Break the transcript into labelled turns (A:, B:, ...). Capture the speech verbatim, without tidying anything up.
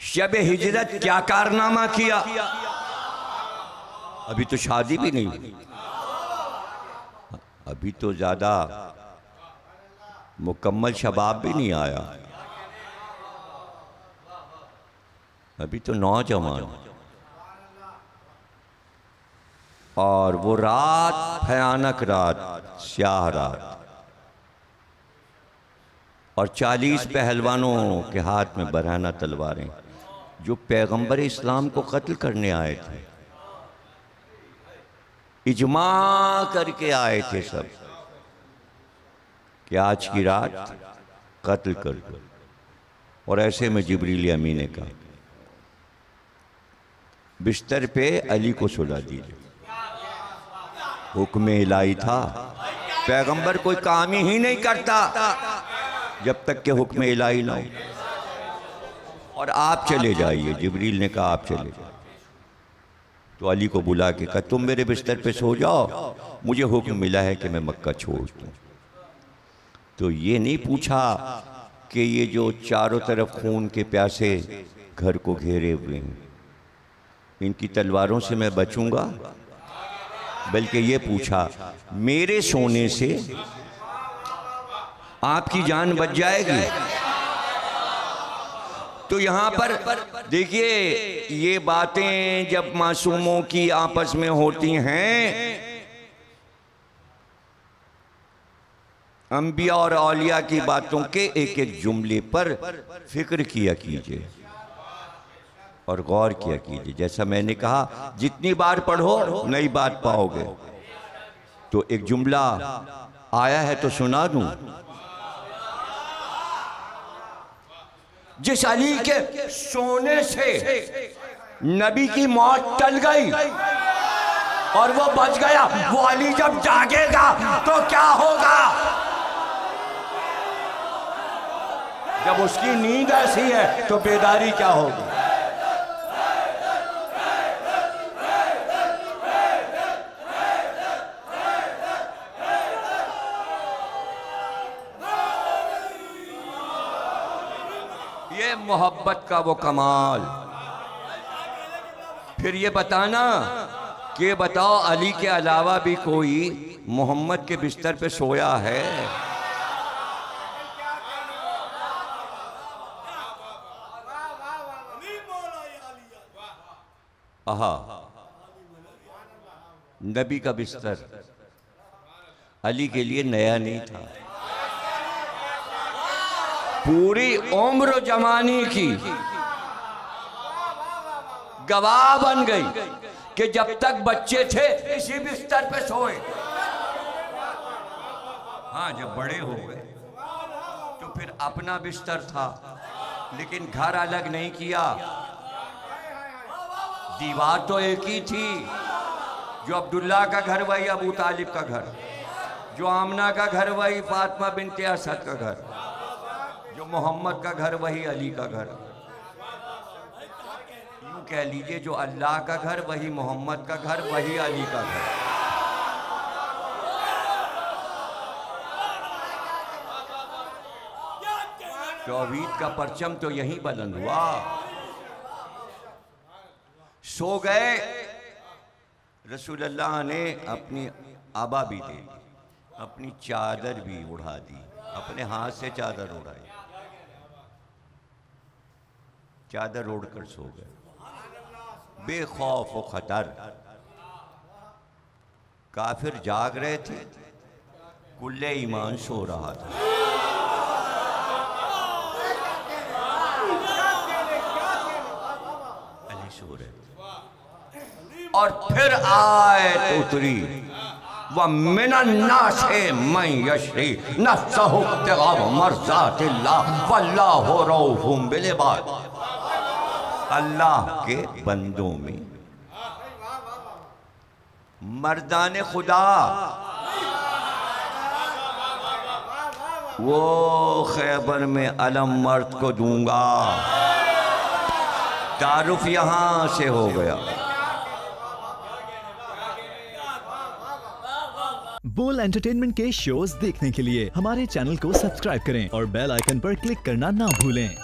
A: शब हिजरत क्या कारनामा किया? अभी तो शादी भी नहीं हुई, अभी तो ज्यादा मुकम्मल शबाब भी नहीं आया, अभी तो नौजवान। और वो रात भयानक रात, स्याह रात, और चालीस पहलवानों के हाथ में बरहाना तलवारें, जो पैगंबर इस्लाम को कत्ल करने आए थे, इजमा करके आए थे सब कि आज की रात कत्ल कर दो। और ऐसे में जिब्रील अमीन ने कहा, बिस्तर पे अली को सुला दीजिए। हुक्म इलाही था, पैगंबर कोई काम ही नहीं करता जब तक के हुक्म इलाही ना हो। और आप चले जाइए, जिब्रील ने कहा आप चले जाइए। तो अली को बुला के कहा, तुम मेरे बिस्तर पे सो जाओ, मुझे हुक्म मिला है कि मैं मक्का छोड़ दूं। तो ये नहीं पूछा कि ये जो चारों तरफ खून के प्यासे घर को घेरे हुए हैं, इनकी तलवारों से मैं बचूंगा, बल्कि ये पूछा मेरे सोने से आपकी जान बच जाएगी। तो यहां पर देखिए, ये बातें जब मासूमों की आपस में होती हैं, अंबिया और औलिया की बातों के एक एक जुमले पर फिक्र किया कीजिए और गौर किया कीजिए। जैसा मैंने कहा, जितनी बार पढ़ो नई बात पाओगे। तो एक जुमला आया है तो सुना दूं। जिस अली के सोने से नबी की मौत टल गई और वो बच गया, वो अली जब जागेगा तो क्या होगा? जब उसकी नींद ऐसी है तो बेदारी क्या होगी? ये मोहब्बत का वो कमाल। फिर ये बताना कि बताओ, अली के अलावा भी कोई मोहम्मद के बिस्तर पे सोया है? आहा, नबी का बिस्तर अली के लिए नया नहीं था। पूरी उम्र जवानी की गवाह बन गई कि जब तक बच्चे थे इसी बिस्तर पे सोए। हाँ, जब बड़े हो गए तो फिर अपना बिस्तर था, लेकिन घर अलग नहीं किया। दीवार तो एक ही थी, जो अब्दुल्ला का घर वही अबू तालिब का घर, जो आमना का घर वही फातिमा बिनते असद का घर, जो मोहम्मद का घर वही अली का घर। यूं कह लीजिए, जो अल्लाह का घर वही मोहम्मद का घर वही अली का घर। तौहीद का परचम तो यहीं बुलंद हुआ। सो गए, रसूलुल्लाह ने अपनी आबा भी दे दी, अपनी चादर भी उड़ा दी, अपने हाथ से चादर उड़ाई, चादर ओढ़कर सो गए बेखौफ व खतर। काफिर जाग रहे थे, कुल्ले ईमान सो रहा था। अली सो रहे थे। और फिर आयत उतरी, व मिनन्नासे मन यशरी नफ्सहु इब्तिगा मर्ज़ातिल्लाह वल्लाहु रऊफ़ुम बिल इबाद। अल्लाह के बंदों में मर्दाने खुदा वो खैबर में अलम मर्द को दूंगा। तारुफ यहां से हो गया।
B: बोल एंटरटेनमेंट के शोज देखने के लिए हमारे चैनल को सब्सक्राइब करें और बेल आइकन पर क्लिक करना ना भूलें।